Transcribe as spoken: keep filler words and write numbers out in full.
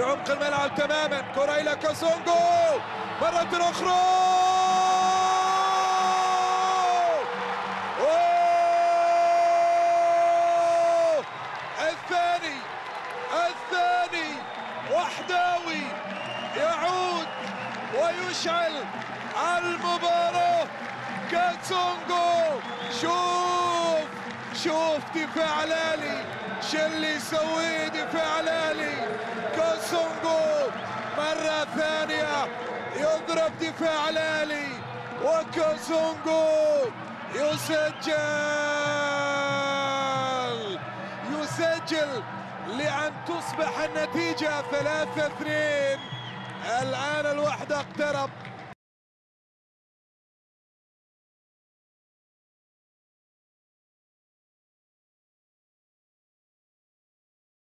بعمق الملعب تماما. كرة إلى كاسونغو مرة أخرى. أوه! الثاني الثاني وحداوي يعود ويشعل المباراة. كاسونغو، شوف شوف دفاع الأهلي، شو اللي يسويه دفاع الأهلي. كاسونغو مرة ثانية يضرب دفاع الأهلي، وكاسونغو يسجل يسجل لأن تصبح النتيجة ثلاثة اثنين. الآن الوحدة اقترب.